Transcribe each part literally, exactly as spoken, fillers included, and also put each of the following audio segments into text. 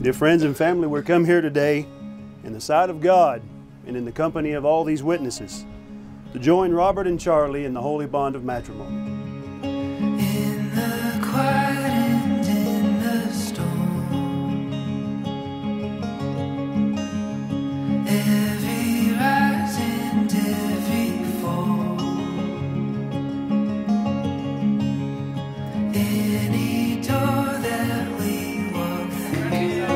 Dear friends and family, we're come here today in the sight of God and in the company of all these witnesses to join Robert and Charlie in the holy bond of matrimony. In the quiet and in the storm, every rise and every fall, any door that we walk through,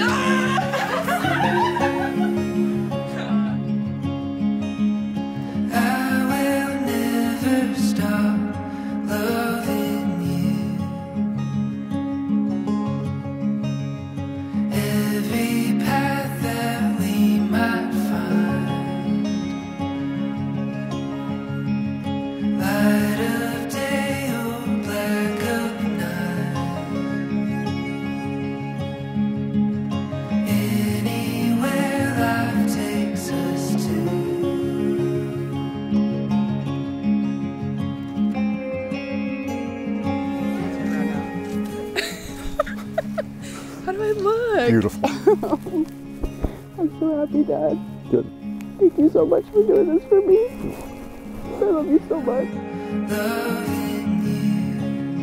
I will never stop loving you. Every path that we might find, light of day or black of night, anywhere life takes us to. How do I look? Beautiful. I'm so happy, Dad. Good. Thank you so much for doing this for me. I love you so much. Loving you.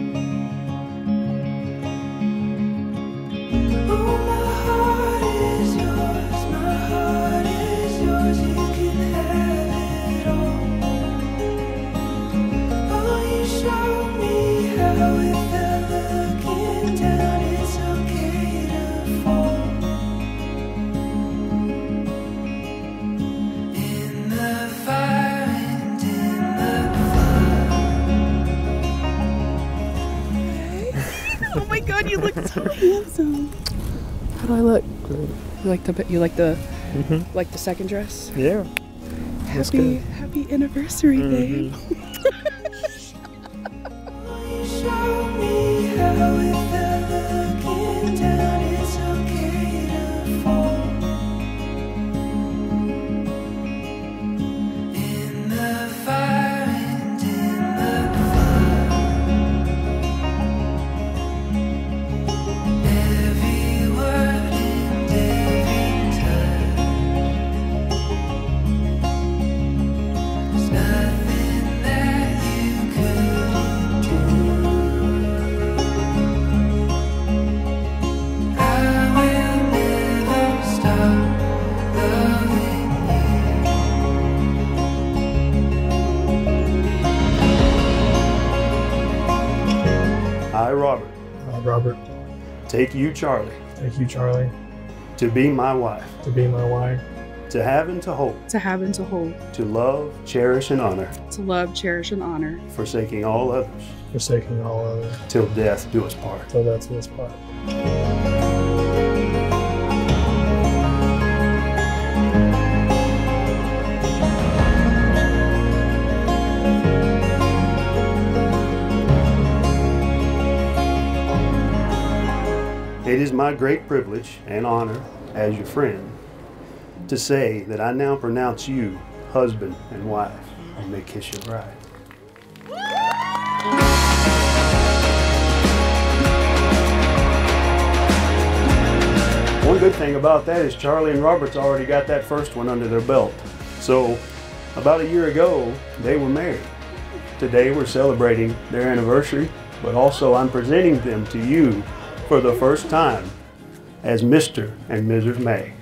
Oh, my heart is yours, my heart is yours, you can have it all. Oh, you showed me how without looking down it's okay to fall. In the fire and in the Oh my God, you look so handsome. How do I look? Great. You like the you like the Mm-hmm. like the second dress? Yeah. That's Happy good. happy anniversary, babe. You show me how without looking down it's okay to fall. In the fire and in the flood, every word and every touch, there's nothing that you couldn't do. I will never stop loving I, Robert, Uh, Robert, take you, Charlie, thank you, Charlie, to be my wife, to be my wife, to have and to hold, To have and to hold, to love, cherish, and honor, to love, cherish, and honor. forsaking all others, forsaking all others, till death do us part. till death do us part. It is my great privilege and honor as your friend to say that I now pronounce you husband and wife and may kiss your bride. One good thing about that is Charlie and Robert's already got that first one under their belt. So about a year ago, they were married. Today we're celebrating their anniversary, but also I'm presenting them to you for the first time as Mister and Missus May.